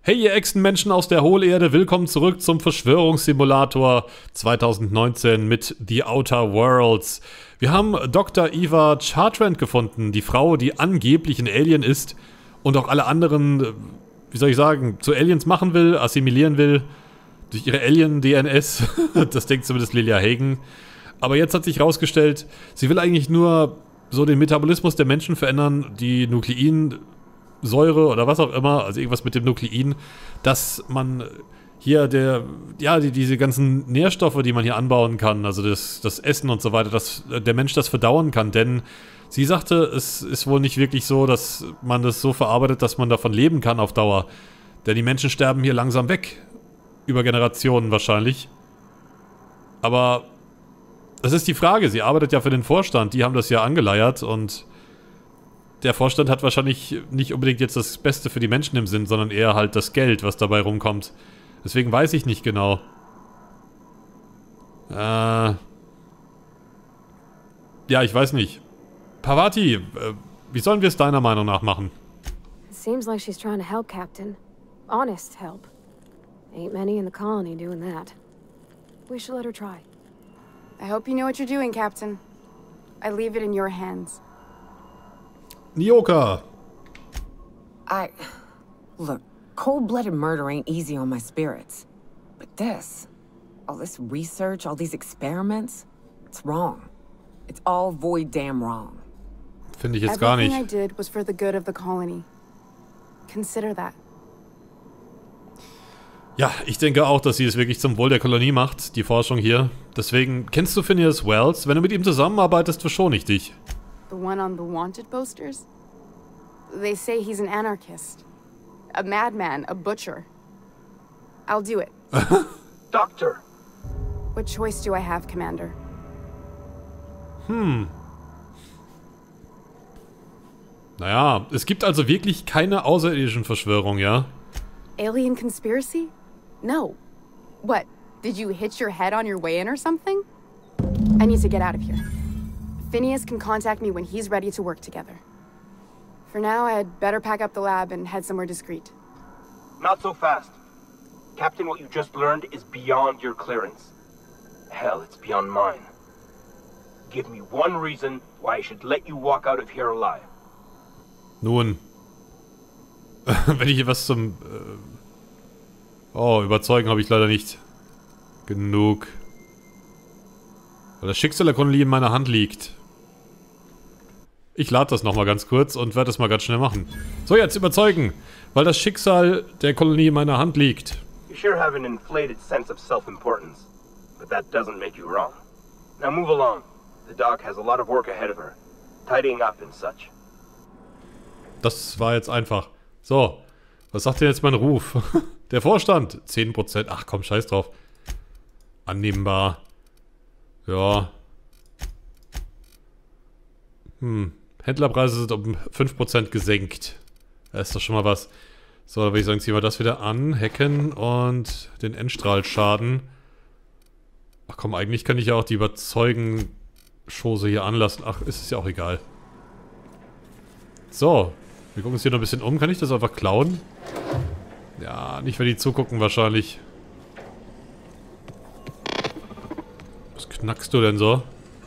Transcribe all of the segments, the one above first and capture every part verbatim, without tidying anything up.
Hey ihr Echsenmenschen aus der Hohlerde, willkommen zurück zum Verschwörungssimulator zwanzig neunzehn mit The Outer Worlds. Wir haben Doktor Eva Chartrand gefunden, die Frau, die angeblich ein Alien ist und auch alle anderen, wie soll ich sagen, zu Aliens machen will, assimilieren will, durch ihre Alien-D N S, das denkt zumindest Lilia Hagen. Aber jetzt hat sich herausgestellt, sie will eigentlich nur so den Metabolismus der Menschen verändern, die Nukleinsäure oder was auch immer, also irgendwas mit dem Nuklein, dass man hier der, ja, die, diese ganzen Nährstoffe, die man hier anbauen kann, also das, das Essen und so weiter, dass der Mensch das verdauen kann, denn sie sagte, es ist wohl nicht wirklich so, dass man das so verarbeitet, dass man davon leben kann auf Dauer, denn die Menschen sterben hier langsam weg, über Generationen wahrscheinlich, aber das ist die Frage, sie arbeitet ja für den Vorstand, die haben das ja angeleiert und der Vorstand hat wahrscheinlich nicht unbedingt jetzt das Beste für die Menschen im Sinn, sondern eher halt das Geld, was dabei rumkommt. Deswegen weiß ich nicht genau. Äh... Ja, ich weiß nicht. Parvati, äh, wie sollen wir es deiner Meinung nach machen? It seems like she's trying to help, Captain. Honest help. Ain't many in the colony doing that. We should let her try. I hope you know what you're doing, Captain. I leave it in your hands. Nyoka! I... Look, cold-blooded murder ain't easy on my spirits. But this... all this research, all these experiments... it's wrong. It's all void damn wrong. Finde ich jetzt gar nicht. Everything I did was for the good of the colony. Consider that. Ja, ich denke auch, dass sie es wirklich zum Wohl der Kolonie macht, die Forschung hier. Deswegen, kennst du Phineas Wells? Wenn du mit ihm zusammenarbeitest, verschone ich dich. The one on the wanted posters? They say he's an anarchist. A madman, a butcher. I'll do it. Doctor! What choice do I have, Commander? Hm. Naja, es gibt also wirklich keine außerirdischen Verschwörung, ja? Alien conspiracy? No. What? Did you hit your head on your way in or something? I need to get out of here. Phineas can contact me when he's ready to work together. For now, I'd better pack up the lab and head somewhere discreet. Not so fast. Captain, what you just learned is beyond your clearance. Hell, it's beyond mine. Give me one reason why I should let you walk out of here alive. Nun. Wenn ich hier was zum... Äh oh, überzeugen habe ich leider nicht. Genug. Weil das Schicksal der Kolonie in meiner Hand liegt. Ich lade das nochmal ganz kurz und werde das mal ganz schnell machen. So, jetzt überzeugen. Weil das Schicksal der Kolonie in meiner Hand liegt. You sure have an inflated sense of self-importance. But that doesn't make you wrong. Now move along. The doc has a lot of work ahead of her. Tidying up and such. Das war jetzt einfach. So. Was sagt denn jetzt mein Ruf? Der Vorstand. zehn Prozent. Ach komm, scheiß drauf. Annehmbar. Ja. Hm. Händlerpreise sind um fünf Prozent gesenkt. Da ist doch schon mal was. So, da würde ich sagen, ziehen wir das wieder an. Hacken und den Endstrahlschaden. Ach komm, eigentlich kann ich ja auch die Überzeugen-Chose hier anlassen. Ach, ist es ja auch egal. So. Wir gucken uns hier noch ein bisschen um. Kann ich das einfach klauen? Ja, nicht, wenn die zugucken wahrscheinlich. Was knackst du denn so?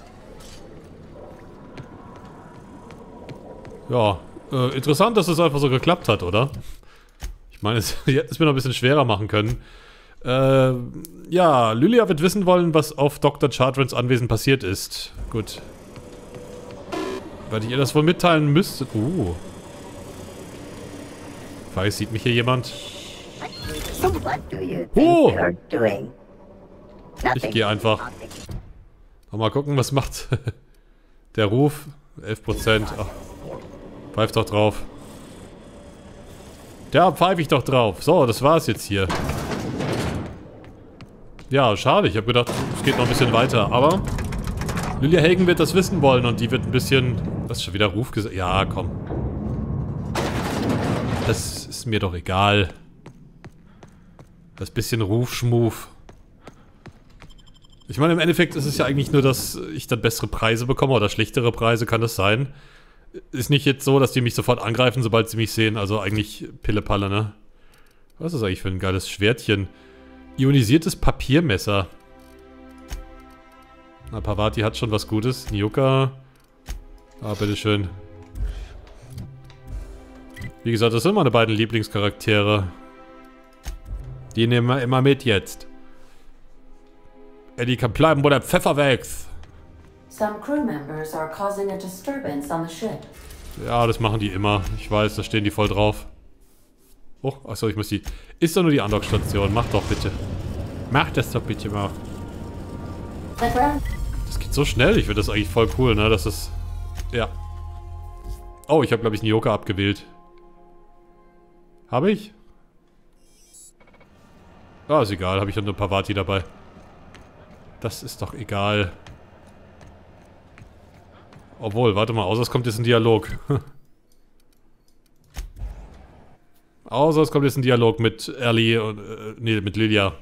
Ja, äh, interessant, dass es einfach so geklappt hat, oder? Ich meine, es hätte es mir noch ein bisschen schwerer machen können. Äh, ja, Lilia wird wissen wollen, was auf Doktor Chartrands Anwesen passiert ist. Gut. Weil ich ihr das wohl mitteilen müsste. Uh. Weiß, sieht mich hier jemand? Oh! Ich gehe einfach. Mal gucken, was macht der Ruf. elf Prozent. Ach, pfeift doch drauf. Ja, pfeife ich doch drauf. So, das war's jetzt hier. Ja, schade. Ich habe gedacht, es geht noch ein bisschen weiter. Aber Lilia Hagen wird das wissen wollen und die wird ein bisschen... Das ist schon wieder Ruf gesagt. Ja, komm. Das ist mir doch egal. Das bisschen Rufschmuf. Ich meine, im Endeffekt ist es ja eigentlich nur, dass ich dann bessere Preise bekomme oder schlechtere Preise, kann das sein. Ist nicht jetzt so, dass die mich sofort angreifen, sobald sie mich sehen. Also eigentlich Pille-Palle, ne? Was ist das eigentlich für ein geiles Schwertchen? Ionisiertes Papiermesser. Na, Parvati hat schon was Gutes. Nyoka. Ah, bitteschön. Wie gesagt, das sind meine beiden Lieblingscharaktere. Die nehmen wir immer mit jetzt. Eddie kann bleiben, wo der Pfeffer wächst. Some crew members are causing a disturbance on the ship. Ja, das machen die immer. Ich weiß, da stehen die voll drauf. Oh, achso, ich muss die... Ist doch nur die Andockstation. Mach doch bitte. Mach das doch bitte mal. Das geht so schnell. Ich finde das eigentlich voll cool, ne? Das ist... Ja. Oh, ich habe, glaube ich, Nyoka abgewählt. Habe ich? Ah, ist egal. Habe ich ja nur Parvati dabei. Das ist doch egal. Obwohl, warte mal. Außer es kommt jetzt ein Dialog. Außer es kommt jetzt ein Dialog mit Ellie und... Äh, nee, mit Lilia.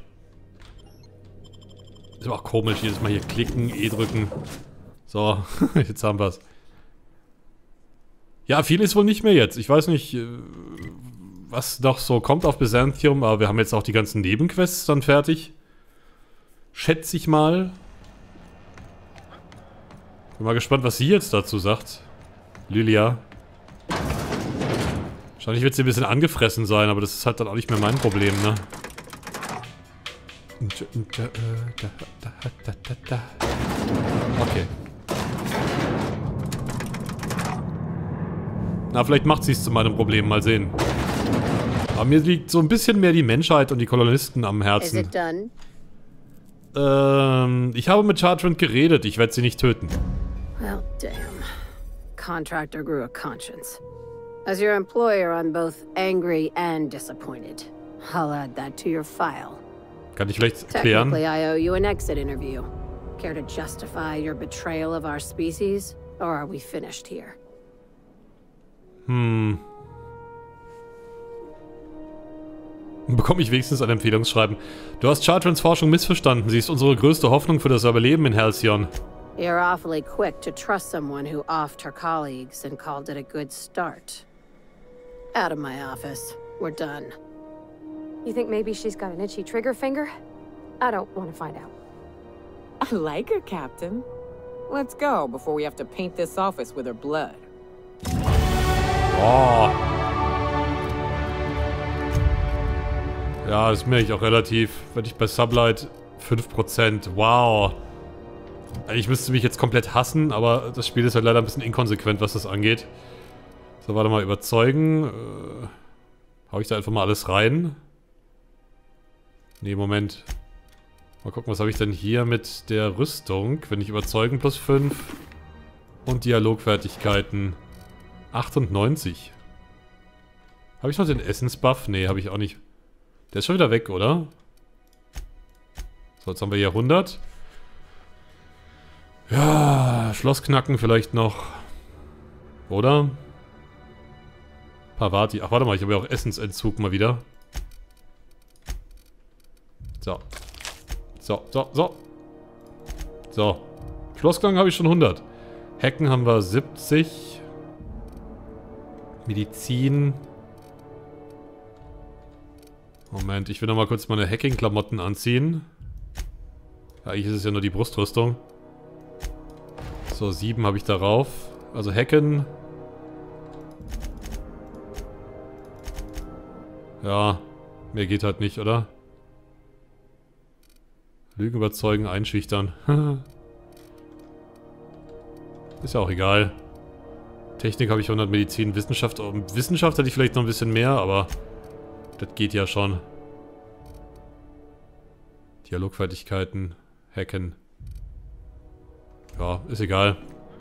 Ist aber auch komisch. Jedes Mal hier klicken, E drücken. So, jetzt haben wir's. Ja, viel ist wohl nicht mehr jetzt. Ich weiß nicht, was noch so kommt auf Byzantium, aber wir haben jetzt auch die ganzen Nebenquests dann fertig. Schätze ich mal. Bin mal gespannt, was sie jetzt dazu sagt. Lilia. Wahrscheinlich wird sie ein bisschen angefressen sein, aber das ist halt dann auch nicht mehr mein Problem, ne? Okay. Na, vielleicht macht sie es zu meinem Problem. Mal sehen. Aber mir liegt so ein bisschen mehr die Menschheit und die Kolonisten am Herzen. Is it done? Ähm, ich habe mit Chartrand geredet. Ich werde sie nicht töten. Well, damn. Contractor grew a conscience. As your employer, I'm both angry and disappointed. I'll add that to your file. Kann ich vielleicht erklären? Technically, I owe you an exit interview. Care to justify your betrayal of our species? Or are we finished here? Hm. Bekomme ich wenigstens ein Empfehlungsschreiben. Du hast Chartrands Forschung missverstanden. Sie ist unsere größte Hoffnung für das Überleben in Halcyon. You're awfully quick to trust someone who offed her colleagues and called it a good start. Out of my office. We're done. You think maybe she's got an itchy trigger finger? I don't want to find out. I like her, Captain. Let's go before we have to paint this office with her blood. Oh. Ja, das merke ich auch relativ. Wenn ich bei Sublight fünf Prozent. Wow. Ich müsste mich jetzt komplett hassen, aber das Spiel ist halt leider ein bisschen inkonsequent, was das angeht. So, warte mal, überzeugen. Äh, hau ich da einfach mal alles rein? Nee, Moment. Mal gucken, was habe ich denn hier mit der Rüstung? Wenn ich überzeugen plus fünf und Dialogfertigkeiten. achtundneunzig. Habe ich noch den Essensbuff? Nee, habe ich auch nicht. Der ist schon wieder weg, oder? So, jetzt haben wir hier hundert. Ja, Schlossknacken vielleicht noch. Oder? Parvati. Ach, warte mal, ich habe ja auch Essensentzug mal wieder. So. So, so, so. So. Schlossknacken habe ich schon hundert. Hacken haben wir siebzig. Medizin. Moment, ich will noch mal kurz meine Hacking-Klamotten anziehen. Ja, eigentlich ist es ja nur die Brustrüstung. So, sieben habe ich darauf. Also Hacken. Ja, mehr geht halt nicht, oder? Lügen überzeugen, einschüchtern. Ist ja auch egal. Technik habe ich hundert, Medizin, Wissenschaft. Wissenschaft hätte ich vielleicht noch ein bisschen mehr, aber das geht ja schon. Dialogfertigkeiten, Hacken. Ja, ist egal.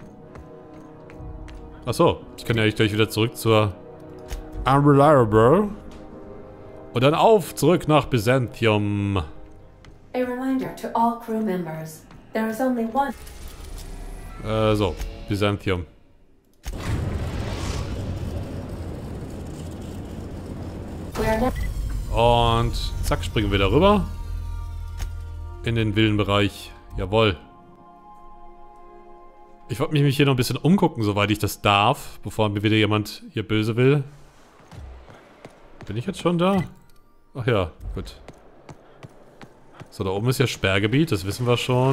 Achso, ich kann ja eigentlich gleich wieder zurück zur Unreliable. Und dann auf, zurück nach Byzantium. A reminder to all crew members. There is only one. Äh, so, Byzantium. Und zack, springen wir darüber. In den Villenbereich. Jawohl. Ich wollte mich hier noch ein bisschen umgucken, soweit ich das darf, bevor mir wieder jemand hier böse will. Bin ich jetzt schon da? Ach ja, gut. So, da oben ist ja Sperrgebiet, das wissen wir schon.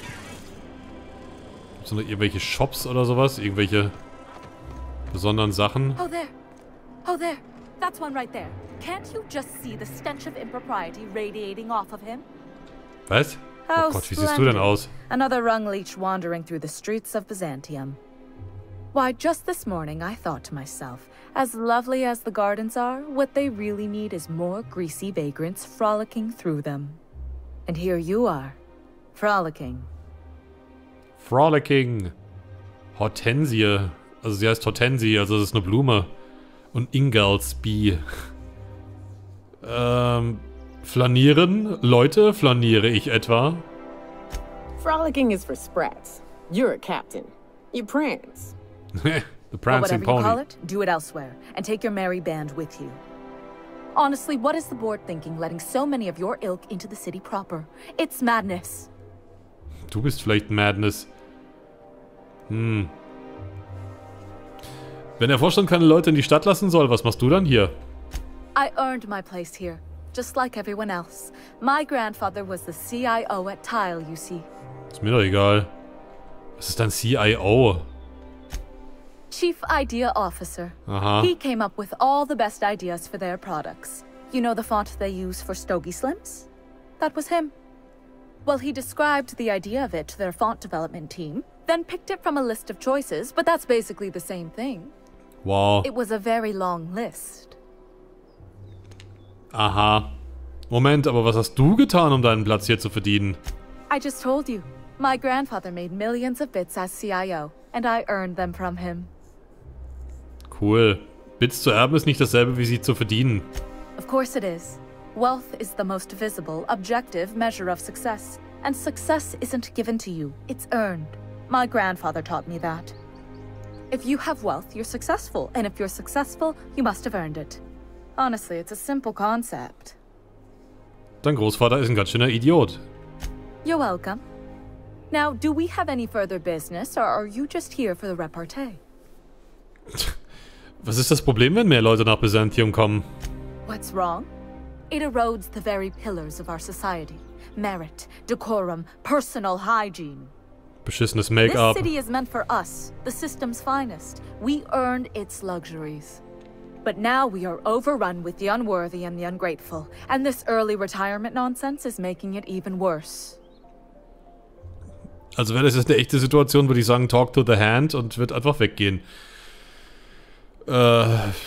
Gibt es noch irgendwelche Shops oder sowas? Irgendwelche besonderen Sachen? Oh, there. Oh, there. That's one right there. Can't you just see the stench of impropriety radiating off of him? Was? How Oh Gott, wie siehst du denn aus? Another Rungleech wandering through the streets of Byzantium. Why, just this morning I thought to myself, as lovely as the gardens are, what they really need is more greasy vagrants frolicking through them. And here you are, frolicking. Frolicking. Hortensie. Also sie heißt Hortensie, also das ist eine Blume. Und Ingalsby. ähm, flanieren? Leute, flaniere ich etwa? Frolicking is for sprats. You're a captain. You prance. The Or prancing whatever you call pony. it, do it elsewhere, and take your merry band with you. Honestly, what is the board thinking letting so many of your ilk into the city proper? It's madness. Du bist vielleicht Madness. Hm. Wenn der Vorstand keine Leute in die Stadt lassen soll, was machst du dann hier? I earned my place here, just like everyone else. My grandfather was the C I O at Tile, you see. Ist mir doch egal. Was ist dein C I O? Chief Idea Officer. Aha. He came up with all the best ideas for their products. You know the font they use for Stogie Slims? That was him. Well, he described the idea of it to their font development team, then picked it from a list of choices, but that's basically the same thing. Wow. It was a very long list. Aha. Moment, aber was hast du getan, um deinen Platz hier zu verdienen? I just told you. My grandfather made millions of bits as C I O, and I earned them from him. Cool. Bits zu erben ist nicht dasselbe wie sie zu verdienen. Of course it is. Wealth is the most visible, objective measure of success. And success isn't given to you, it's earned. My grandfather taught me that. If you have wealth, you're successful. And if you're successful, you must have earned it. Honestly, it's a simple concept. Dein Großvater ist ein ganz schöner Idiot. You're welcome. Now, do we have any further business, or are you just here for the repartee? Was ist das Problem, wenn mehr Leute nach Byzantium kommen? What's wrong? It erodes the very pillars of our society. Merit, decorum, personal hygiene. Beschissenes This Make-up. city is meant for us, the system's finest. We earned its luxuries. But now we are overrun with the unworthy and the ungrateful, and this early retirement nonsense is making it even worse. Also wäre das jetzt eine echte Situation, würde ich sagen, talk to the hand und wird einfach weggehen. Äh...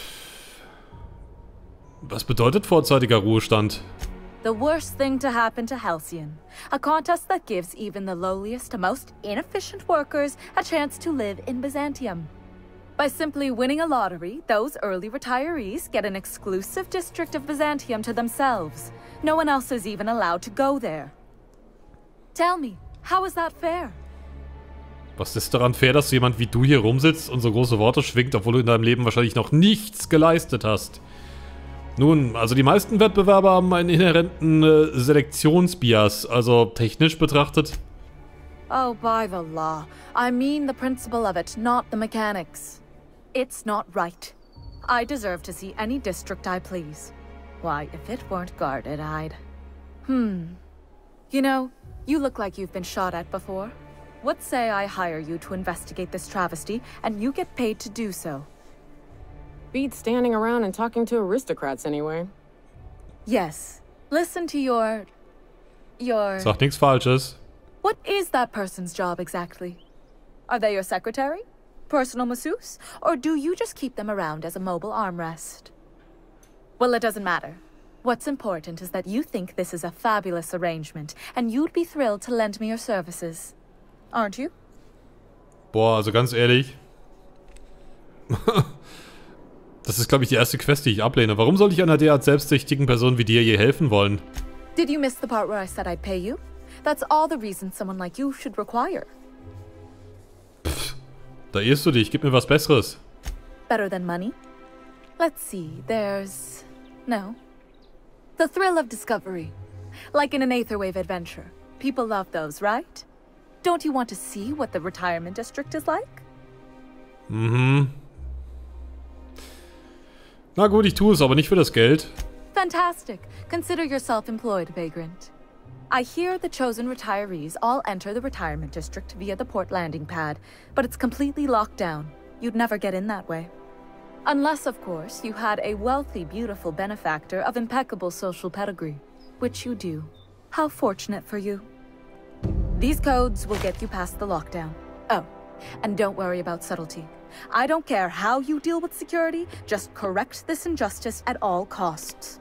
Was bedeutet vorzeitiger Ruhestand? The worst thing to happen to Halcyon. A contest that gives even the lowliest and most inefficient workers a chance to live in Byzantium. By simply winning a lottery, those early retirees get an exclusive district of Byzantium to themselves. No one else is even allowed to go there. Tell me, how is that fair? Was ist daran fair, dass jemand wie du hier rumsitzt und so große Worte schwingt, obwohl du in deinem Leben wahrscheinlich noch nichts geleistet hast? Nun, also die meisten Wettbewerber haben einen inhärenten äh, Selektionsbias, also technisch betrachtet. Oh, by the law. I mean the principle of it, not the mechanics. It's not right. I deserve to see any district I please. Why, if it weren't guarded, I'd... Hmm. You know, you look like you've been shot at before. What say I hire you to investigate this travesty, and you get paid to do so? Beats standing around and talking to aristocrats anyway. Yes. Listen to your... your... Sag nichts Falsches. What is that person's job exactly? Are they your secretary? Personal masseuse? Or do you just keep them around as a mobile armrest? Well, it doesn't matter. What's important is that you think this is a fabulous arrangement, and you'd be thrilled to lend me your services. Aren't you? Boah, also ganz ehrlich. Das ist, glaube ich, die erste Quest, die ich ablehne. Warum soll ich einer derart selbstsüchtigen Person wie dir je helfen wollen? Did you miss the part where I said I'd pay you? That's all the reason someone like you should require. Pff, da irrst du dich. Gib mir was Besseres. Better than money? Let's see, there's... no. The thrill of discovery. Like in an Aetherwave adventure. People love those, right? Don't you want to see what the retirement district is like? Mhm. Na gut, ich tue es, aber nicht für das Geld. Fantastic. Consider yourself employed, vagrant. I hear the chosen retirees all enter the retirement district via the port landing pad, but it's completely locked down. You'd never get in that way. Unless, of course, you had a wealthy, beautiful benefactor of impeccable social pedigree, which you do. How fortunate for you. These codes will get you past the lockdown. Oh, and don't worry about subtlety. I don't care how you deal with security, just correct this injustice at all costs.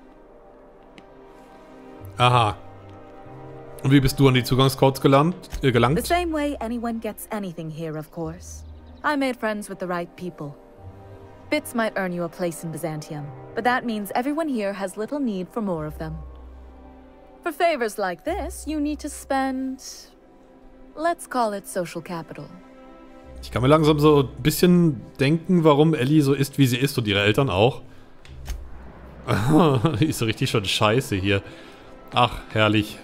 Aha. Und wie bist du an die Zugangscodes gelangt, äh, gelangt? The same way anyone gets anything here, of course. I made friends with the right people. Bits might earn you a place in Byzantium, but that means everyone here has little need for more of them. For favors like this, you need to spend... let's call it social capital. Ich kann mir langsam so ein bisschen denken, warum Ellie so ist, wie sie ist und ihre Eltern auch. Die ist so richtig schon scheiße hier. Ach, herrlich.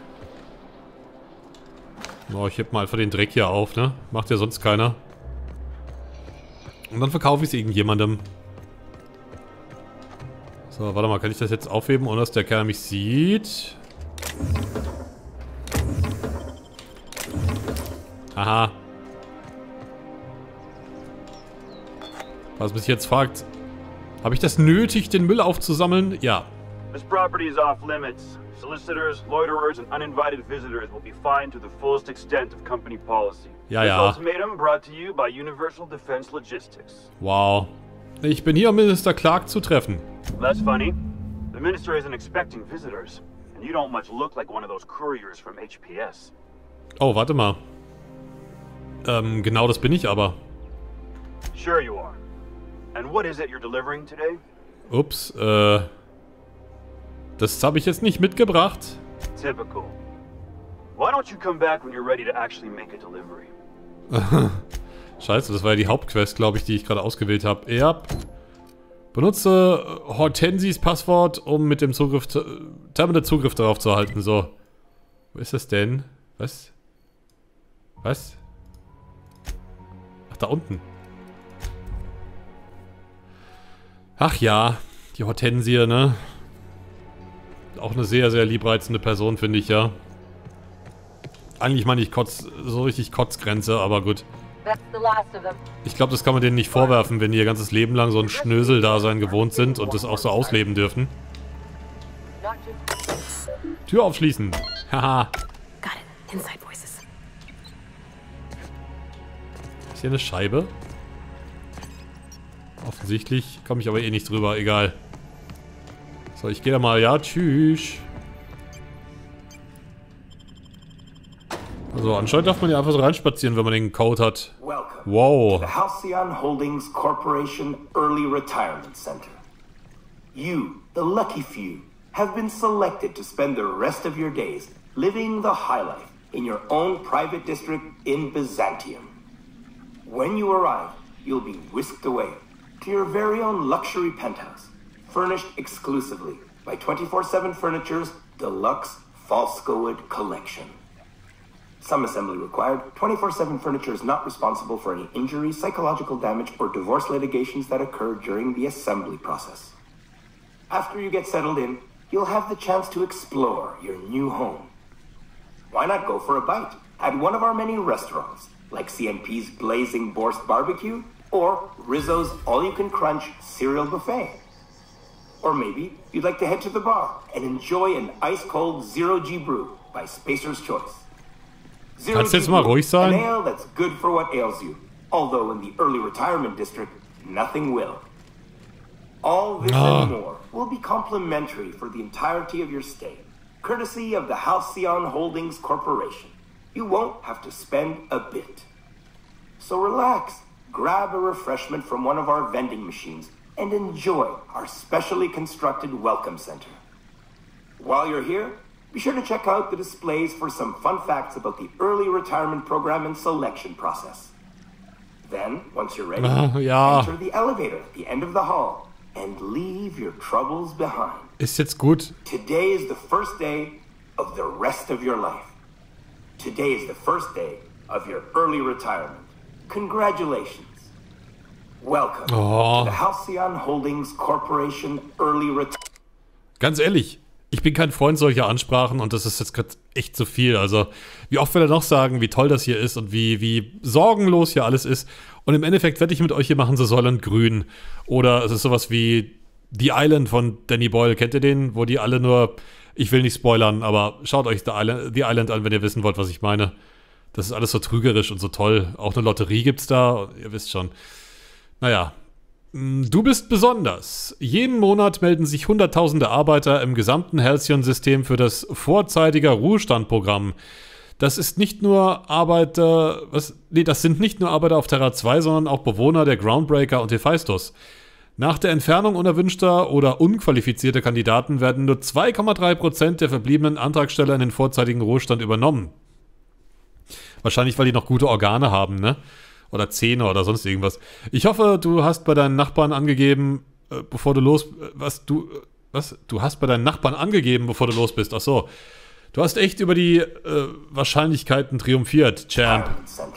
Oh, ich heb mal einfach den Dreck hier auf, ne? Macht ja sonst keiner. Und dann verkaufe ich es irgendjemandem. So, warte mal, kann ich das jetzt aufheben, ohne dass der Kerl mich sieht? Aha. Was mich jetzt fragt, habe ich das nötig, den Müll aufzusammeln? Ja. This property is off limits. Solicitors, loiterers and uninvited visitors will be fined to the fullest extent of company policy. Ja, This ja. ultimatum brought to you by Universal Defense Logistics. Wow. Ich bin hier, um Minister Clark zu treffen. That's funny. The minister isn't expecting visitors, and you don't much look like one of those couriers from H P S. Oh, warte mal. Ähm, genau das bin ich aber. Sure you are. And what is it you're delivering today? Ups, äh... das habe ich jetzt nicht mitgebracht. Typical. Why don't you come back when you're ready to actually make a delivery? Scheiße, das war ja die Hauptquest, glaube ich, die ich gerade ausgewählt habe. Ja. Benutze Hortensis Passwort, um mit dem Zugriff, Terminal Zugriff darauf zu erhalten. So. Wo ist das denn? Was? Was? Ach, da unten. Ach ja, die Hortensie, ne? Auch eine sehr, sehr liebreizende Person, finde ich, ja. Eigentlich meine ich Kotz, so richtig Kotzgrenze, aber gut. Ich glaube, das kann man denen nicht vorwerfen, wenn die ihr ganzes Leben lang so ein Schnösel-Dasein gewohnt sind und das auch so ausleben dürfen. Tür aufschließen. Haha. Ist hier eine Scheibe? Offensichtlich komme ich aber eh nicht drüber, egal. So, ich gehe da mal, ja, tschüss. Also, anscheinend darf man ja einfach so reinspazieren, wenn man den Code hat. Wow. The Halcyon Holdings Corporation Early Retirement Center. You, the lucky few, have been selected to spend the rest of your days living the high life in your own private district in Byzantium. When you arrive, you'll be whisked away to your very own luxury penthouse, furnished exclusively by twenty-four seven Furniture's deluxe Falskowood collection. Some assembly required. twenty-four seven Furniture is not responsible for any injuries, psychological damage, or divorce litigations that occur during the assembly process. After you get settled in, you'll have the chance to explore your new home. Why not go for a bite at one of our many restaurants, like C N P's Blazing Borscht Barbecue or Rizzo's All-You-Can-Crunch Cereal Buffet? Or maybe you'd like to head to the bar and enjoy an ice-cold Zero-G brew by Spacer's Choice. Kannst du jetzt mal ruhig sein? An ale that's good for what ails you, although in the early retirement district, nothing will. All this Ah. and more will be complimentary for the entirety of your stay, courtesy of the Halcyon Holdings Corporation. You won't have to spend a bit. So relax, grab a refreshment from one of our vending machines, and enjoy our specially constructed welcome center. While you're here, be sure to check out the displays for some fun facts about the early retirement program and selection process. Then, once you're ready, Ah, ja. enter the elevator at the end of the hall and leave your troubles behind. Ist jetzt gut. Today is the first day of the rest of your life. Today is the first day of your early retirement. Congratulations. Welcome Oh. to the Halcyon Holdings Corporation Early Retirement. Ganz ehrlich, ich bin kein Freund solcher Ansprachen und das ist jetzt gerade echt zu viel. Also, wie oft will er noch sagen, wie toll das hier ist und wie, wie sorgenlos hier alles ist. Und im Endeffekt werde ich mit euch hier machen, so Soylent Grün. Oder es ist sowas wie The Island von Danny Boyle. Kennt ihr den? Wo die alle nur, ich will nicht spoilern, aber schaut euch The Island, The Island an, wenn ihr wissen wollt, was ich meine. Das ist alles so trügerisch und so toll. Auch eine Lotterie gibt's da, ihr wisst schon. Naja. Du bist besonders. Jeden Monat melden sich hunderttausende Arbeiter im gesamten Halcyon-System für das vorzeitiger Ruhestandprogramm. Das ist nicht nur Arbeiter, was, nee, das sind nicht nur Arbeiter auf Terra zwei, sondern auch Bewohner der Groundbreaker und Hephaistos. Nach der Entfernung unerwünschter oder unqualifizierter Kandidaten werden nur zwei Komma drei Prozent der verbliebenen Antragsteller in den vorzeitigen Ruhestand übernommen. Wahrscheinlich, weil die noch gute Organe haben, ne? Oder Zähne oder sonst irgendwas. Ich hoffe, du hast bei deinen Nachbarn angegeben, äh, bevor du los... Äh, was, du... Äh, was? Du hast bei deinen Nachbarn angegeben, bevor du los bist. Ach so. Du hast echt über die äh, Wahrscheinlichkeiten triumphiert, Champ.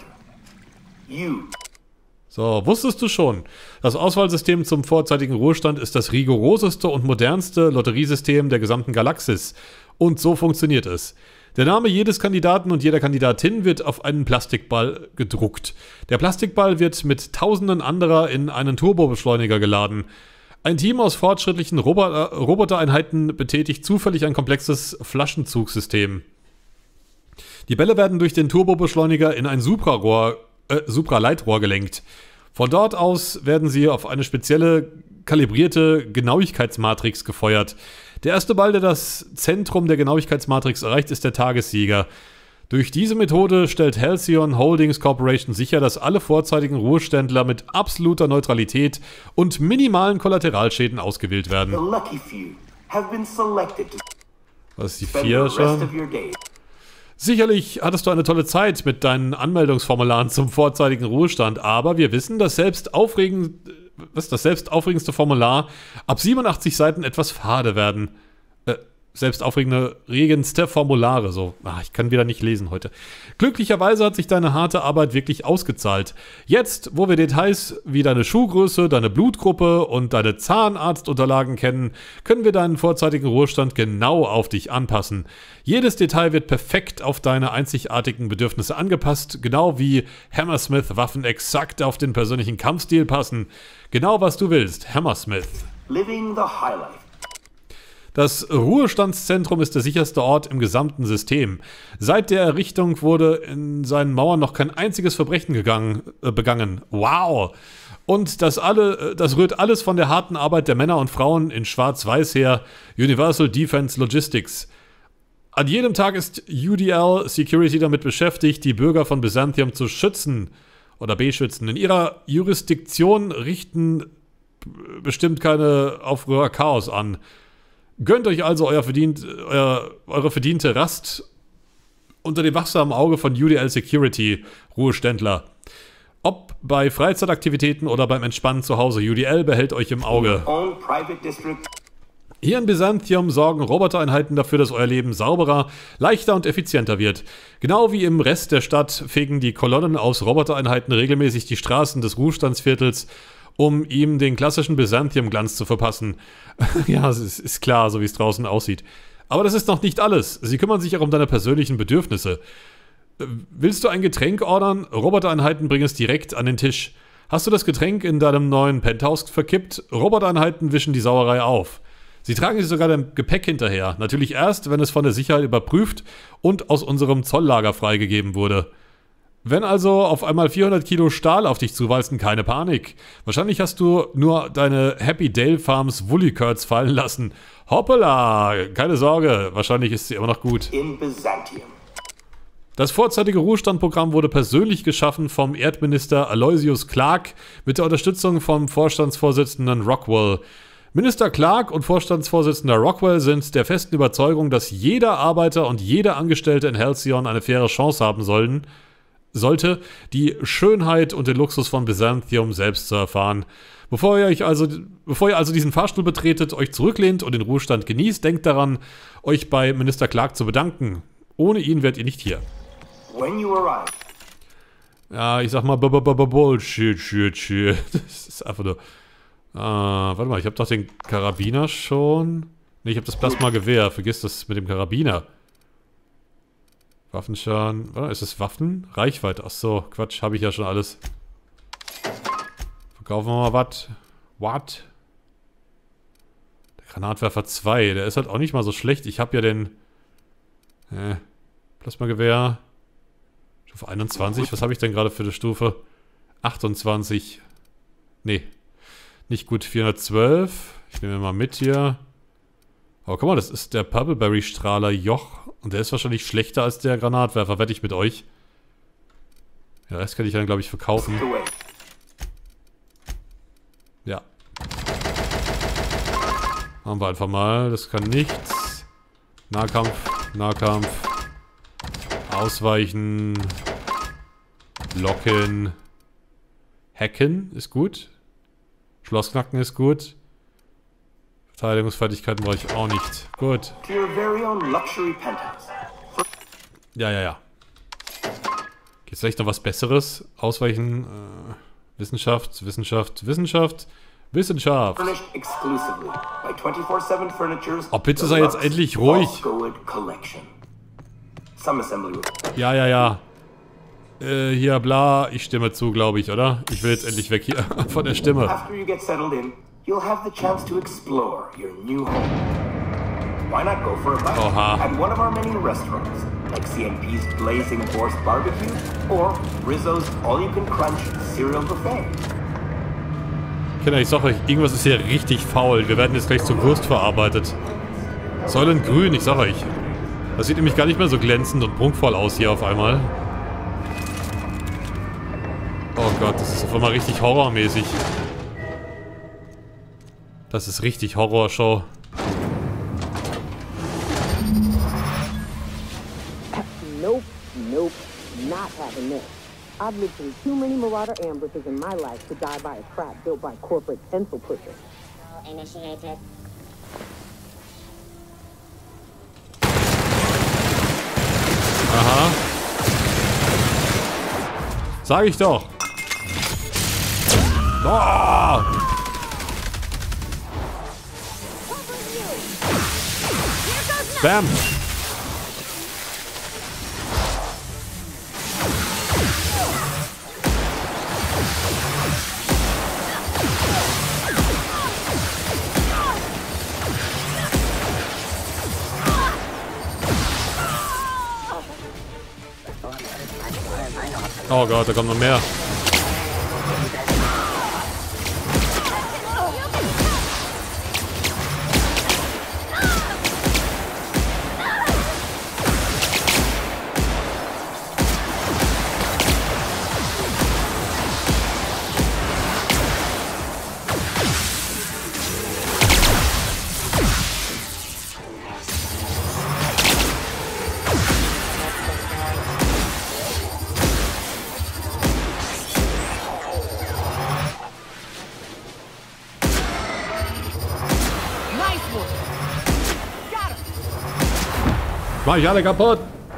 So, wusstest du schon? Das Auswahlsystem zum vorzeitigen Ruhestand ist das rigoroseste und modernste Lotteriesystem der gesamten Galaxis. Und so funktioniert es. Der Name jedes Kandidaten und jeder Kandidatin wird auf einen Plastikball gedruckt. Der Plastikball wird mit tausenden anderer in einen Turbobeschleuniger geladen. Ein Team aus fortschrittlichen Roboter- Robotereinheiten betätigt zufällig ein komplexes Flaschenzugssystem. Die Bälle werden durch den Turbobeschleuniger in ein Suprarohr, äh, Supraleitrohr gelenkt. Von dort aus werden sie auf eine spezielle, kalibrierte Genauigkeitsmatrix gefeuert. Der erste Ball, der das Zentrum der Genauigkeitsmatrix erreicht, ist der Tagessieger. Durch diese Methode stellt Halcyon Holdings Corporation sicher, dass alle vorzeitigen Ruheständler mit absoluter Neutralität und minimalen Kollateralschäden ausgewählt werden. Was ist die vier schon? Sicherlich hattest du eine tolle Zeit mit deinen Anmeldungsformularen zum vorzeitigen Ruhestand, aber wir wissen, dass selbst aufregend... was das selbst aufregendste Formular ab siebenundachtzig Seiten etwas fade werden. Äh, selbst aufregende, regendste Formulare, so. Ach, ich kann wieder nicht lesen heute. Glücklicherweise hat sich deine harte Arbeit wirklich ausgezahlt. Jetzt, wo wir Details wie deine Schuhgröße, deine Blutgruppe und deine Zahnarztunterlagen kennen, können wir deinen vorzeitigen Ruhestand genau auf dich anpassen. Jedes Detail wird perfekt auf deine einzigartigen Bedürfnisse angepasst, genau wie Hammersmith-Waffen exakt auf den persönlichen Kampfstil passen. Genau was du willst, Hammersmith. Living the high life. Das Ruhestandszentrum ist der sicherste Ort im gesamten System. Seit der Errichtung wurde in seinen Mauern noch kein einziges Verbrechen gegangen, äh, begangen. Wow! Und das, alle, das rührt alles von der harten Arbeit der Männer und Frauen in Schwarz-Weiß her. Universal Defense Logistics. An jedem Tag ist U D L Security damit beschäftigt, die Bürger von Byzantium zu schützen oder beschützen. In ihrer Jurisdiktion richten bestimmt keine Aufrührer Chaos an. Gönnt euch also euer verdient, euer, eure verdiente Rast unter dem wachsamen Auge von U D L Security, Ruheständler. Ob bei Freizeitaktivitäten oder beim Entspannen zu Hause, U D L behält euch im Auge. Hier in Byzantium sorgen Robotereinheiten dafür, dass euer Leben sauberer, leichter und effizienter wird. Genau wie im Rest der Stadt fegen die Kolonnen aus Robotereinheiten regelmäßig die Straßen des Ruhestandsviertels, um ihm den klassischen Byzantium-Glanz zu verpassen. Ja, es ist, ist klar, so wie es draußen aussieht. Aber das ist noch nicht alles. Sie kümmern sich auch um deine persönlichen Bedürfnisse. Willst du ein Getränk ordern? Robotereinheiten bringen es direkt an den Tisch. Hast du das Getränk in deinem neuen Penthouse verkippt? Robotereinheiten wischen die Sauerei auf. Sie tragen sich sogar dein Gepäck hinterher. Natürlich erst, wenn es von der Sicherheit überprüft und aus unserem Zolllager freigegeben wurde. Wenn also auf einmal vierhundert Kilo Stahl auf dich zuwalzen, keine Panik. Wahrscheinlich hast du nur deine Happy Dale Farms Woolly Curds fallen lassen. Hoppala, keine Sorge, wahrscheinlich ist sie immer noch gut. In Byzantium. Das vorzeitige Ruhestandprogramm wurde persönlich geschaffen vom Erdminister Aloysius Clark mit der Unterstützung vom Vorstandsvorsitzenden Rockwell. Minister Clark und Vorstandsvorsitzender Rockwell sind der festen Überzeugung, dass jeder Arbeiter und jeder Angestellte in Halcyon eine faire Chance haben sollen, sollte, die Schönheit und den Luxus von Byzantium selbst zu erfahren. Bevor ihr, euch also, bevor ihr also diesen Fahrstuhl betretet, euch zurücklehnt und den Ruhestand genießt, denkt daran, euch bei Minister Clark zu bedanken. Ohne ihn wärt ihr nicht hier. When you arrive. Ja, ich sag mal Bullshit, shit, shit. Das ist einfach nur... Ah, warte mal, ich habe doch den Karabiner schon. Ne, ich habe das Plasmagewehr. Vergiss das mit dem Karabiner. Waffenschaden. Oh, ist es Waffen? Reichweite. Achso, Quatsch. Habe ich ja schon alles. Verkaufen wir mal was. What? Der Granatwerfer zwei. Der ist halt auch nicht mal so schlecht. Ich habe ja den... Äh, Plasmagewehr. Stufe einundzwanzig. Was habe ich denn gerade für eine Stufe? achtundzwanzig. Nee. Nicht gut. vierhundertzwölf. Ich nehme mal mit hier. Aber guck mal, das ist der Purbleberry-Strahler Joch. Und der ist wahrscheinlich schlechter als der Granatwerfer. Wette ich mit euch. Ja, das kann ich dann, glaube ich, verkaufen. Ja. Machen wir einfach mal. Das kann nichts. Nahkampf, Nahkampf. Ausweichen. Locken. Hacken ist gut. Schlossknacken ist gut. Verteidigungsfertigkeiten brauche ich auch nicht. Gut. Ja, ja, ja. Gibt es vielleicht noch was Besseres? Ausweichen. Äh, Wissenschaft, Wissenschaft, Wissenschaft. Wissenschaft. Oh, bitte sei jetzt endlich ruhig. Ja, ja, ja. Äh, hier, bla. Ich stimme zu, glaube ich, oder? Ich will jetzt endlich weg hier von der Stimme. You'll have the chance to explore your new home. Why not go for a bite Oha. at one of our many restaurants, like C N P's Blazing Force Barbecue or Rizzo's All-You-Can-Crunch Cereal Buffet? Kinder, ich sag euch, irgendwas ist hier richtig faul. Wir werden jetzt gleich zur Wurst verarbeitet. Säulengrün, ich sag euch. Das sieht nämlich gar nicht mehr so glänzend und prunkvoll aus hier auf einmal. Oh Gott, das ist auf einmal richtig horrormäßig. Das ist richtig Horrorshow. Nope, nope, not having this. I've lived through too many Marauder ambushes in my life to die by a trap built by corporate pencil pushers. Initiated. Aha. Sag ich doch. Oh! Bam! Oh Gott, da kommt noch mehr. Mach ich alle kaputt.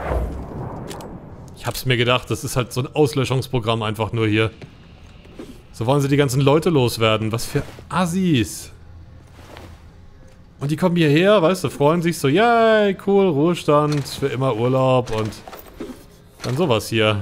Ich hab's mir gedacht, das ist halt so ein Auslöschungsprogramm einfach nur hier. So wollen sie die ganzen Leute loswerden. Was für Assis. Und die kommen hierher, weißt du, freuen sich so, yay, cool, Ruhestand, für immer Urlaub und dann sowas hier.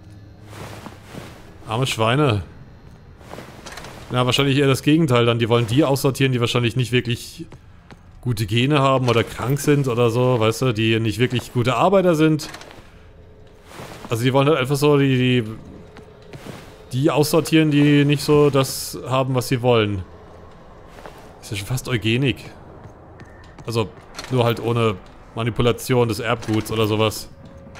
Arme Schweine. Ja, wahrscheinlich eher das Gegenteil dann. Die wollen die aussortieren, die wahrscheinlich nicht wirklich gute Gene haben oder krank sind oder so, weißt du, die nicht wirklich gute Arbeiter sind. Also die wollen halt einfach so die, die, die aussortieren, die nicht so das haben, was sie wollen. Ist ja schon fast Eugenik. Also nur halt ohne Manipulation des Erbguts oder sowas.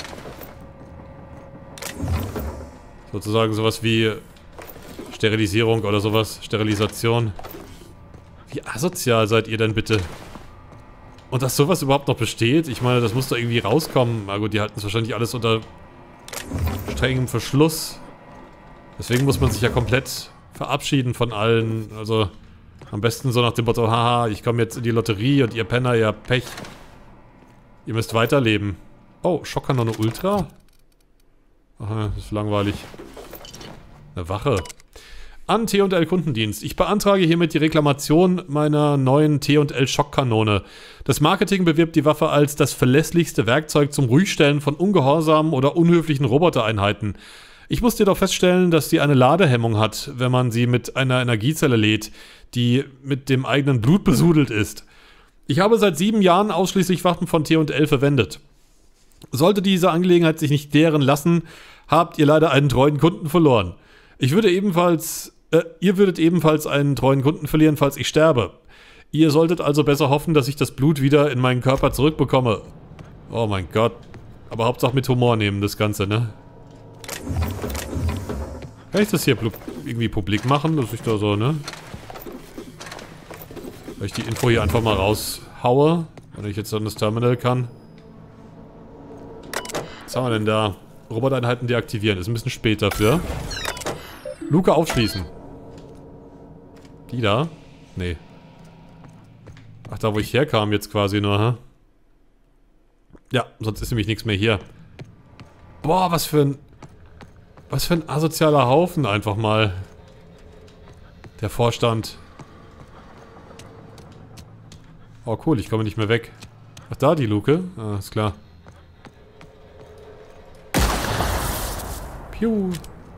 Sozusagen sowas wie Sterilisierung oder sowas. Sterilisation. Wie asozial seid ihr denn bitte? Und dass sowas überhaupt noch besteht? Ich meine, das muss doch irgendwie rauskommen. Na gut, die halten es wahrscheinlich alles unter strengem Verschluss. Deswegen muss man sich ja komplett verabschieden von allen. Also am besten so nach dem Motto, haha, ich komme jetzt in die Lotterie und ihr Penner, ihr habt Pech. Ihr müsst weiterleben. Oh, Schockkanone Ultra? Aha, das ist langweilig. Eine Wache. An T und L Kundendienst. Ich beantrage hiermit die Reklamation meiner neuen T und L Schockkanone. Das Marketing bewirbt die Waffe als das verlässlichste Werkzeug zum Ruhigstellen von ungehorsamen oder unhöflichen Robotereinheiten. Ich muss jedoch feststellen, dass sie eine Ladehemmung hat, wenn man sie mit einer Energiezelle lädt, die mit dem eigenen Blut besudelt ist. Ich habe seit sieben Jahren ausschließlich Waffen von T und L verwendet. Sollte diese Angelegenheit sich nicht klären lassen, habt ihr leider einen treuen Kunden verloren. Ich würde ebenfalls... Äh, ihr würdet ebenfalls einen treuen Kunden verlieren, falls ich sterbe. Ihr solltet also besser hoffen, dass ich das Blut wieder in meinen Körper zurückbekomme. Oh mein Gott. Aber Hauptsache mit Humor nehmen, das Ganze, ne? Kann ich das hier irgendwie publik machen, dass ich da so, ne? Weil ich die Info hier einfach mal raushaue, wenn ich jetzt an das Terminal kann. Was haben wir denn da? Robotereinheiten deaktivieren. Ist ein bisschen spät dafür. Luke aufschließen. Die da? Nee. Ach, da wo ich herkam jetzt quasi nur, hä? Ja, sonst ist nämlich nichts mehr hier. Boah, was für ein... Was für ein asozialer Haufen einfach mal. Der Vorstand. Oh cool, ich komme nicht mehr weg. Ach, da die Luke? Ah, ist klar. Piu.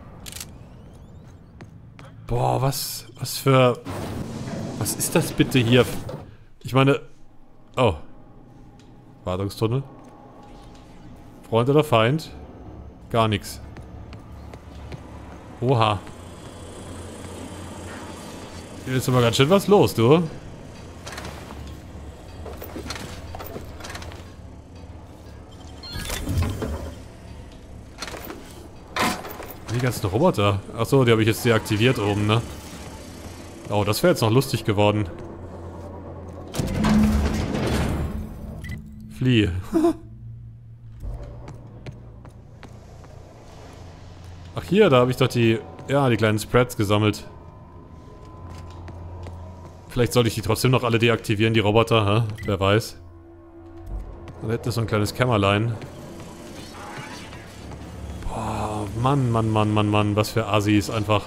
Boah, was, was für... Was ist das bitte hier? Ich meine... Oh. Wartungstunnel. Freund oder Feind? Gar nichts. Oha. Hier ist aber ganz schön was los, du. Die ganzen Roboter. Achso, die habe ich jetzt deaktiviert oben, ne? Oh, das wäre jetzt noch lustig geworden. Fliehe. Ach hier, da habe ich doch die... Ja, die kleinen Spreads gesammelt. Vielleicht sollte ich die trotzdem noch alle deaktivieren, die Roboter, hä? Wer weiß. Dann hätte so ein kleines Kämmerlein. Mann, Mann, Mann, Mann, Mann, was für Assis einfach.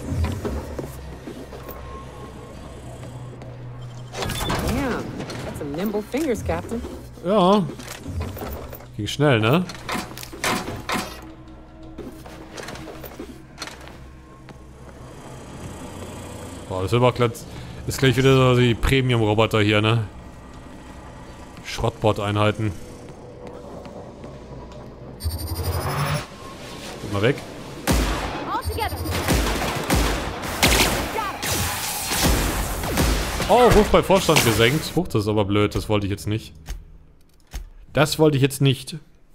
Damn, got some nimble fingers, Captain. Ja. Ging schnell, ne? Boah, das ist aber gleich, ist gleich wieder so die Premium-Roboter hier, ne? Schrottbot-Einheiten. Mal weg. Oh, Ruf bei Vorstand gesenkt. Huch, das ist aber blöd. Das wollte ich jetzt nicht. Das wollte ich jetzt nicht.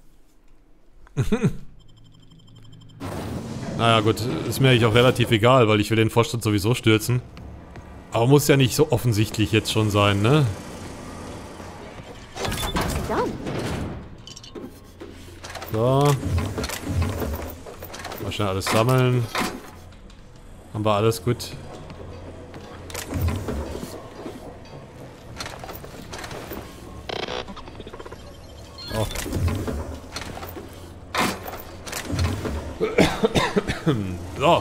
Naja, gut. Ist mir eigentlich auch relativ egal, weil ich will den Vorstand sowieso stürzen. Aber muss ja nicht so offensichtlich jetzt schon sein, ne? So. Mal schnell alles sammeln. Haben wir alles gut. Oh. So.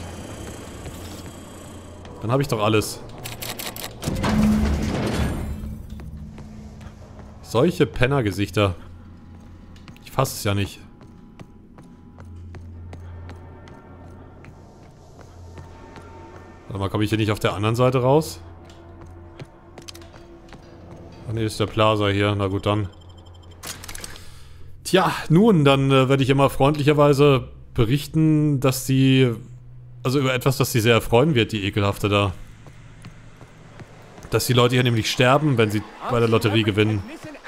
Dann habe ich doch alles. Solche Pennergesichter. Ich fasse es ja nicht. Warte mal, komme ich hier nicht auf der anderen Seite raus? Ach ne, ist der Plaza hier. Na gut, dann. Tja, nun, dann äh, werde ich immer freundlicherweise berichten, dass sie... Also über etwas, das sie sehr erfreuen wird, die Ekelhafte da. Dass die Leute hier nämlich sterben, wenn sie bei der Lotterie gewinnen.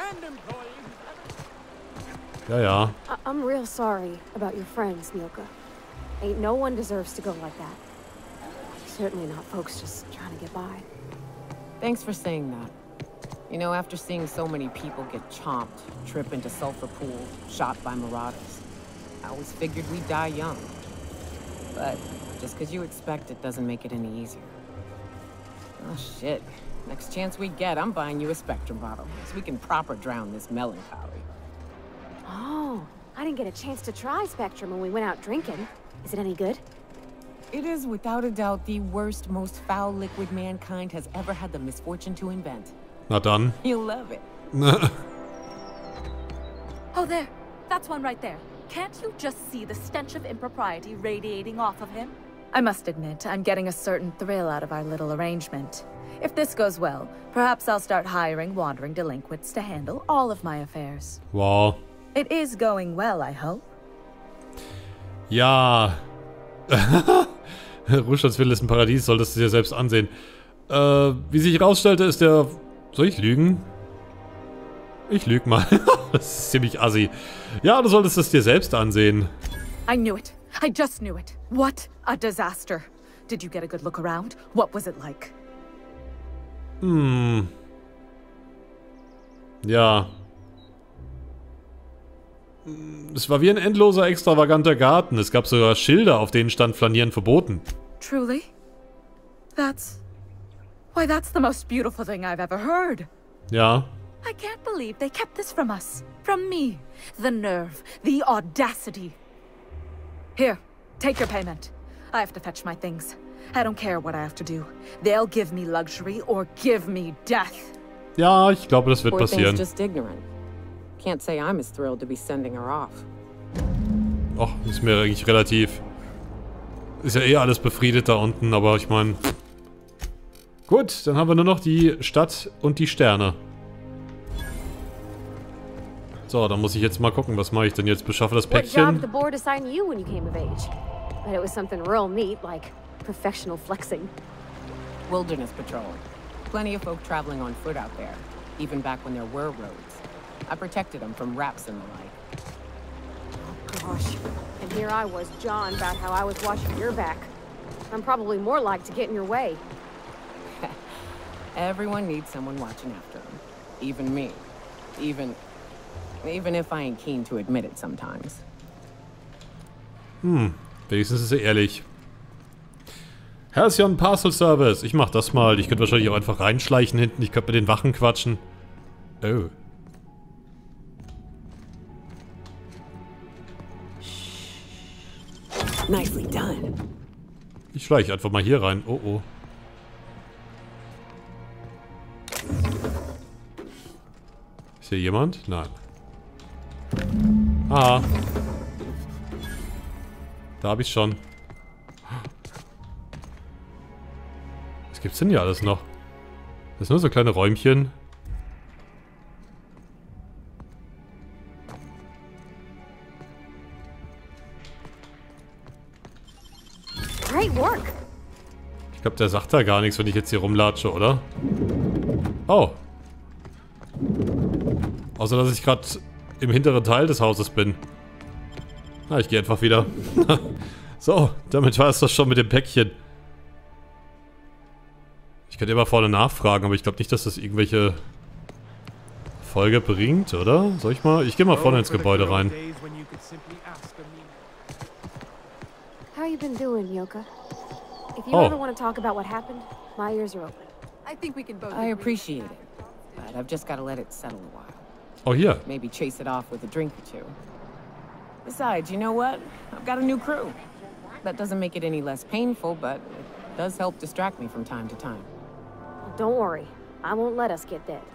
Ja, ja. I'm real sorry about your friends, Nyoka. Ain't no one deserves to go like that. Certainly not folks just trying to get by. Thanks for saying that. You know, after seeing so many people get chomped, trip into sulfur pools, shot by marauders, I always figured we'd die young. But just because you expect it doesn't make it any easier. Oh shit. Next chance we get, I'm buying you a Spectrum bottle, so we can proper drown this melancholy. Oh, I didn't get a chance to try Spectrum when we went out drinking. Is it any good? It is without a doubt the worst, most foul liquid mankind has ever had the misfortune to invent. Na dann. You'll love it. Oh, there. That's one right there. Can't you just see the stench of impropriety radiating off of him? I must admit, I'm getting a certain thrill out of our little arrangement. If this goes well, perhaps I'll start hiring wandering delinquents to handle all of my affairs. Wow. It is going well, I hope. Ja. Ruschans Villa ist ein Paradies, solltest du dir selbst ansehen. Äh, wie sich herausstellte, ist der... Soll ich lügen? Ich lüge mal. Das ist ziemlich assi. Ja, du solltest es dir selbst ansehen. I knew it. I just knew it. What a disaster. Did you get a good look around? What was it like? Hm. Ja. Es war wie ein endloser, extravaganter Garten. Es gab sogar Schilder, auf denen stand Flanieren verboten. Truly? That's... Why, that's the most beautiful thing I've ever heard. Ja. I can't believe they kept this from us. From me. The nerve. The audacity. Here, take your payment. I have to fetch my things. I don't care what I have to do. They'll give me luxury or give me death. Ja, ich glaube, das wird Poor passieren. thing's just ignorant. Can't say I'm as thrilled to be sending her off. Och, ist mir eigentlich relativ. Ist ja eh alles befriedet da unten, aber ich meine... Gut, dann haben wir nur noch die Stadt und die Sterne. So, dann muss ich jetzt mal gucken, was mache ich denn jetzt? Beschaffe das What job Päckchen. did the board assign you when you came of age? Bet it was something real neat, like professional flexing. Wilderness patrol. Plenty of folk traveling on foot out there, even back when there were roads. I protected them from raps and the like. Oh gosh, and here I was jawing about how I was watching your back. I'm probably more like to get in your way. Everyone needs someone watching after them. Even me. Even... Even if I ain't keen to admit it sometimes. Hm, wenigstens ist er ehrlich. Halcyon Parcel Service. Ich mach das mal. Ich könnte wahrscheinlich auch einfach reinschleichen hinten. Ich könnte mit den Wachen quatschen. Oh. Nicely done. Ich schleiche einfach mal hier rein. Oh, oh. Ist hier jemand? Nein. Ah. Da habe ich schon. Was gibt's denn hier alles noch? Das sind nur so kleine Räumchen. Great work. Ich glaube, der sagt da gar nichts, wenn ich jetzt hier rumlatsche, oder? Oh. Außer, dass ich gerade im hinteren Teil des Hauses bin. Na, ich gehe einfach wieder. So, damit war es das schon mit dem Päckchen. Ich könnte immer vorne nachfragen, aber ich glaube nicht, dass das irgendwelche Folge bringt, oder? Soll ich mal? Ich gehe mal vorne ins Gebäude rein. How you been doing, Yoka? If you Oh. ever want to talk about what happened, my ears are open. I think we can both I agree. appreciate it, but I've just got to let it settle a while. Oh, hier. Maybe chase it off with a drink or two. Besides, you know what? I've got a new crew. That doesn't make it any less painful, but it does help distract me from time to time. Don't worry, I won't let us get dead.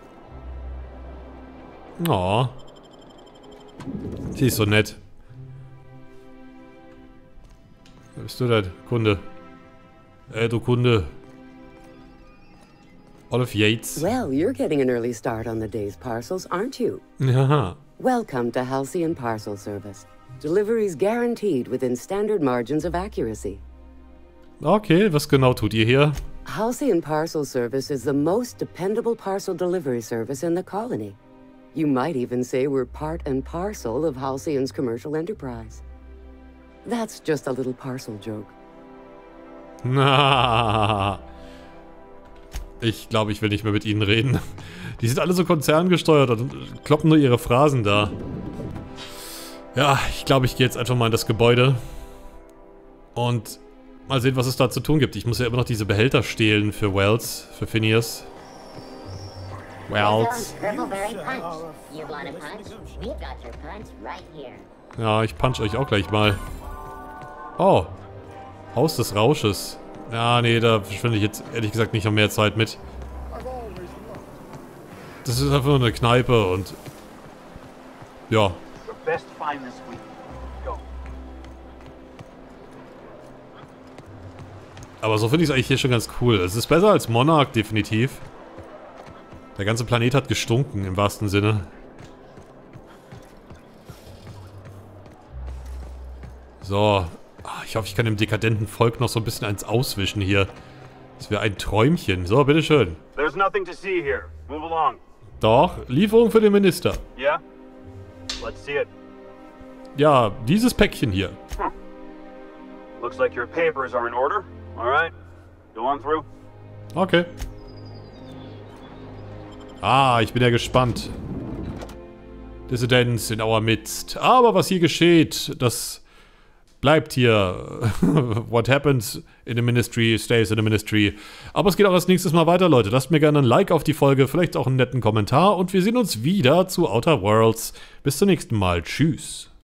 Oh. Sie ist so nett. Wer bist du denn? Kunde. Ey, du Kunde. Olive Yates. Well, you're getting an early start on the day's parcels, aren't you? Haha. Welcome to Halcyon Parcel Service. Deliveries guaranteed within standard margins of accuracy. Okay, was genau tut ihr hier? Halcyon Parcel Service is the most dependable parcel delivery service in the colony. You might even say we're part and parcel of Halcyon's commercial enterprise. That's just a little parcel joke. Na. Ich glaube, ich will nicht mehr mit ihnen reden. Die sind alle so konzerngesteuert und kloppen nur ihre Phrasen da. Ja, ich glaube, ich gehe jetzt einfach mal in das Gebäude. Und mal sehen, was es da zu tun gibt. Ich muss ja immer noch diese Behälter stehlen für Wells, für Phineas. Wells. Ja, ich punch euch auch gleich mal. Oh. Haus des Rausches. Ja, nee, da verschwende ich jetzt ehrlich gesagt nicht noch mehr Zeit mit. Das ist einfach nur eine Kneipe und... Ja. Aber so finde ich es eigentlich hier schon ganz cool. Es ist besser als Monarch, definitiv. Der ganze Planet hat gestunken, im wahrsten Sinne. So. Ich hoffe, ich kann dem dekadenten Volk noch so ein bisschen eins auswischen hier. Das wäre ein Träumchen. So, bitteschön. There's nothing to see here. Move along. Doch, Lieferung für den Minister. Yeah? Let's see it. Ja, dieses Päckchen hier. Huh. Looks like your papers are in order. All right. Go on through. Okay. Ah, ich bin ja gespannt. Dissidents in our midst. Aber was hier geschieht, das bleibt hier. What happens in the ministry stays in the ministry. Aber es geht auch als nächstes Mal weiter, Leute. Lasst mir gerne ein Like auf die Folge, vielleicht auch einen netten Kommentar. Und wir sehen uns wieder zu Outer Worlds. Bis zum nächsten Mal. Tschüss.